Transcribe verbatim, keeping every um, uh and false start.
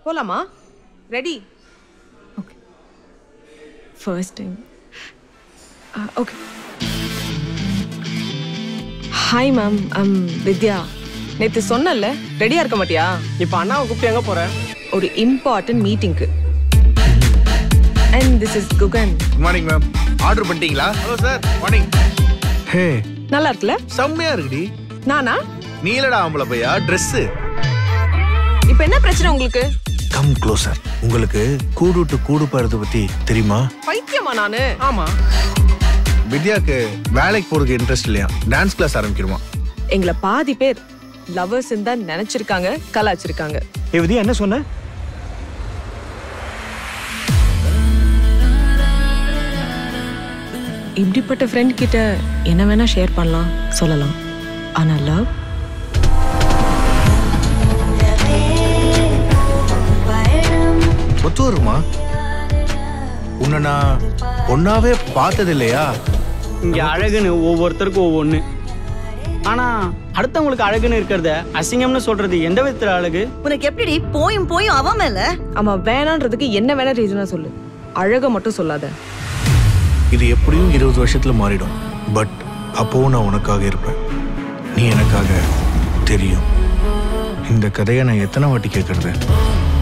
போலாமா? Ready? Okay. First time. Okay. Hi ma'am, I'm Vidya. நேற்று சொன்னல ரெடியா இருக்க மாட்டியா? இப்போ அண்ணாவை கூப்பிட்டு எங்கே போகிறேன்? ஒரு இம்பார்ட்டன்ட் மீட்டிங்க்கு. And this is Guhan. Good morning ma'am. Order பண்ணிட்டீங்களா? Hello sir, morning. ஹே, நல்லா இருக்குல்ல? செம்மையா இருக்குடி. நானா? நீலடா ஆம்பளை பையா, ட்ரெஸ்ஸு. இப்போ என்ன பிரச்சனை உங்களுக்கு? Come closer. உங்களுக்கு கூடு டு கூடு போறது பத்தி தெரியுமா? பைத்தியமா நானு? ஆமா. வித்யாக்கு வேலைக்கு போறதுக்கு இன்ட்ரெஸ்ட் இல்லையா? டான்ஸ் கிளாஸ் ஆரம்பிக்கிறோமா? எங்களை பாதி பேர் லவர்ஸ் தான் நினைச்சிருக்காங்க, கலாச்சிருக்காங்க. ஏ வித்யா, என்ன சொன்ன? இப்படிப்பட்ட ஃப்ரெண்ட் கிட்ட என்ன வேணா ஷேர் பண்ணலாம், சொல்லலாம். ஆனா லவ் ஒத்து வருமா? உன்னை நான் ஒன்னாவே பார்த்தது இல்லையா? இங்க அழகுன்னு ஒவ்வொருத்தருக்கும் ஒவ்வொன்று. ஆனா அடுத்தவங்களுக்கு அழகுன்னு இருக்கிறத அசிங்கம்னு சொல்றது எந்த விதத்துல அழகு? உனக்கு எப்படி போயும் போயும் அவன் மேல? அவன் வேணான்றதுக்கு என்ன வேணா ரீசனா சொல்லு, அழக மட்டும் சொல்லாத. இது எப்படியும் இருபது வருஷத்துல மாறிடும். பட் அப்பவும் நான் உனக்காக இருப்பேன். நீ எனக்காக தெரியும். இந்த கதையை நான் எத்தனை வாட்டி கேட்கறது?